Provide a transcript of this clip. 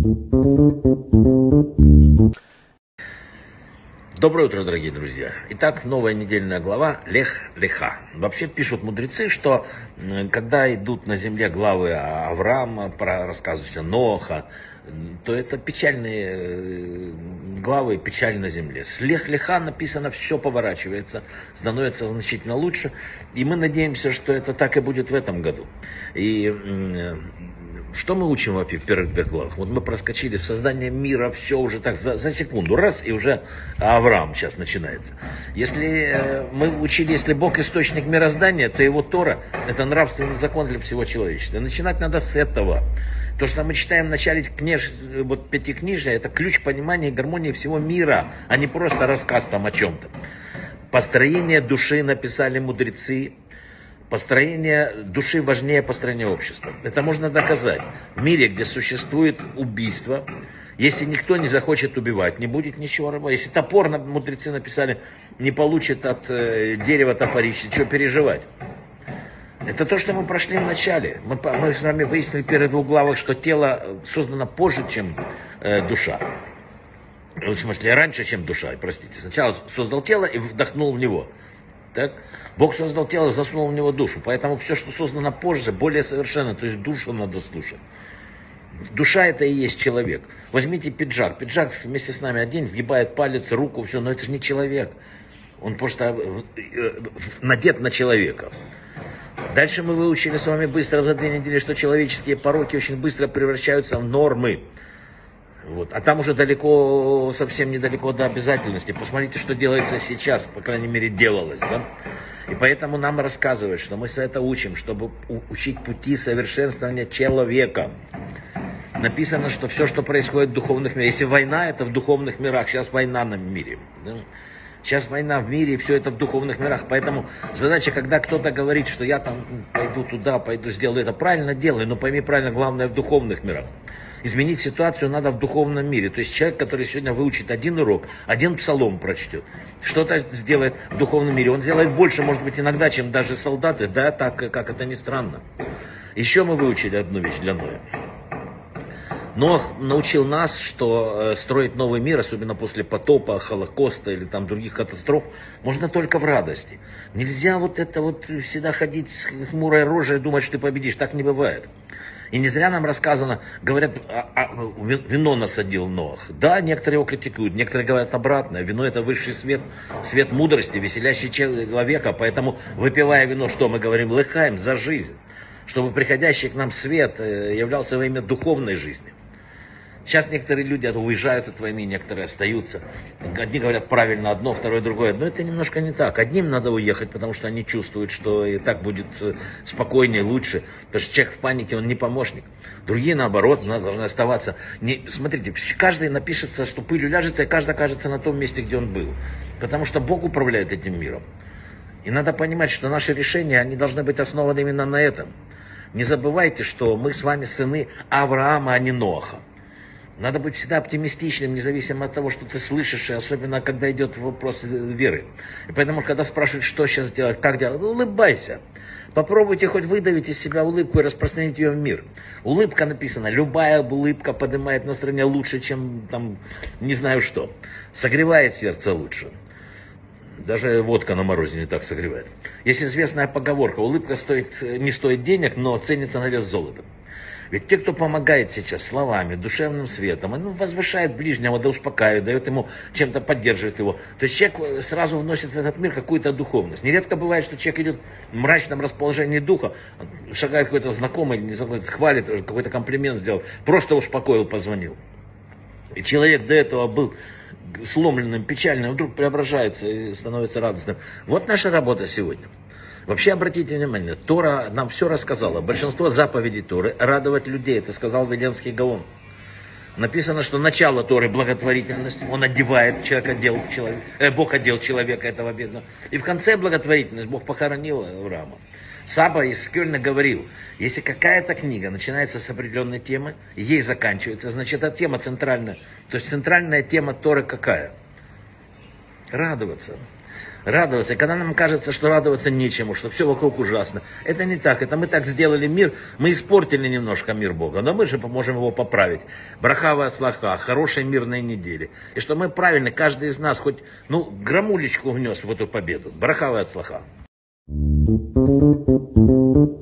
Доброе утро, дорогие друзья. Итак, новая недельная глава Лех Леха. Вообще пишут мудрецы, что когда идут на земле главы Авраама, рассказывают о Ноха, то это печальные главы, печаль на земле. С Лех Леха написано, все поворачивается, становится значительно лучше. И мы надеемся, что это так и будет в этом году. И что мы учим в первых двух главах? Вот мы проскочили в создание мира, все уже так за секунду, раз, и уже Авраам сейчас начинается. Если мы учили, если Бог источник мироздания, то его Тора – это нравственный закон для всего человечества. И начинать надо с этого. То, что мы читаем в начале пятикнижия, это ключ понимания и гармонии всего мира, а не просто рассказ там о чем-то. Построение души написали мудрецы. Построение души важнее построения общества. Это можно доказать. В мире, где существует убийство, если никто не захочет убивать, не будет ничего работать. Если топор, мудрецы написали, не получит от дерева топорище, что переживать? Это то, что мы прошли в начале. Мы с вами выяснили в первых двух главах, что тело создано позже, чем душа. В смысле, раньше, чем душа, простите. Сначала создал тело и вдохнул в него. Так? Бог создал тело, засунул в него душу. Поэтому все, что создано позже, более совершенно. То есть душу надо слушать. Душа это и есть человек. Возьмите пиджак. Пиджак вместе с нами одень, сгибает палец, руку, все. Но это же не человек. Он просто надет на человека. Дальше мы выучили с вами быстро за 2 недели, что человеческие пороки очень быстро превращаются в нормы. Вот. А там уже далеко, совсем недалеко до обязательности. Посмотрите, что делается сейчас, по крайней мере, делалось. Да? И поэтому нам рассказывают, что мы с этого учим, чтобы учить пути совершенствования человека. Написано, что все, что происходит в духовных мирах, если война, это в духовных мирах, сейчас война на мире. Да? Сейчас война в мире, и все это в духовных мирах. Поэтому задача, когда кто-то говорит, что я там пойду туда, пойду сделаю это, правильно делаю, но пойми правильно, главное в духовных мирах. Изменить ситуацию надо в духовном мире. То есть человек, который сегодня выучит один урок, один псалом прочтет, что-то сделает в духовном мире. Он сделает больше, может быть, иногда, чем даже солдаты. Да, так, как это ни странно. Еще мы выучили одну вещь для Ноя. Нох научил нас, что строить новый мир, особенно после потопа, Холокоста или там других катастроф, можно только в радости. Нельзя вот это вот всегда ходить с хмурой рожей и думать, что ты победишь. Так не бывает. И не зря нам рассказано, говорят, вино насадил Ноах. Да, некоторые его критикуют, некоторые говорят обратное. Вино это высший свет, свет мудрости, веселящий человека. Поэтому, выпивая вино, что мы говорим, лыхаем за жизнь. Чтобы приходящий к нам свет являлся во имя духовной жизни. Сейчас некоторые люди уезжают от войны, некоторые остаются. Одни говорят правильно одно, второе другое. Но это немножко не так. Одним надо уехать, потому что они чувствуют, что и так будет спокойнее, лучше. Потому что человек в панике, он не помощник. Другие, наоборот, должны оставаться. Смотрите, каждый напишется, что пылью ляжется, и каждый окажется на том месте, где он был. Потому что Бог управляет этим миром. И надо понимать, что наши решения, они должны быть основаны именно на этом. Не забывайте, что мы с вами сыны Авраама, а не Ноаха. Надо быть всегда оптимистичным, независимо от того, что ты слышишь, и особенно, когда идет вопрос веры. И поэтому, когда спрашивают, что сейчас делать, как делать, улыбайся. Попробуйте хоть выдавить из себя улыбку и распространить ее в мир. Улыбка написана, любая улыбка поднимает настроение лучше, чем там, не знаю что. Согревает сердце лучше. Даже водка на морозе не так согревает. Есть известная поговорка, улыбка не стоит денег, но ценится на вес золота. Ведь те, кто помогает сейчас словами, душевным светом, он возвышает ближнего, да успокаивает, дает ему чем-то, поддерживает его. То есть человек сразу вносит в этот мир какую-то духовность. Нередко бывает, что человек идет в мрачном расположении духа, шагает какой-то знакомый, не знаю, хвалит, какой-то комплимент сделал, просто успокоил, позвонил. И человек до этого был сломленным, печальным, вдруг преображается и становится радостным. Вот наша работа сегодня. Вообще, обратите внимание, Тора нам все рассказала. Большинство заповедей Торы – радовать людей. Это сказал Виленский Гаон. Написано, что начало Торы – благотворительность. Он одевает человека, Бог одел человека этого бедного. И в конце благотворительность Бог похоронил Авраама. Саба из Кёльна говорил, если какая-то книга начинается с определенной темы, ей заканчивается, значит, эта тема центральная. То есть центральная тема Торы какая? Радоваться. Радоваться. Когда нам кажется, что радоваться нечему, что все вокруг ужасно. Это не так. Это мы так сделали мир. Мы испортили немножко мир Бога. Но мы же можем его поправить. Браха ва-ацлаха. Хорошей мирной недели. И что мы правильно, каждый из нас хоть грамулечку внес в эту победу. Браха ва-ацлаха.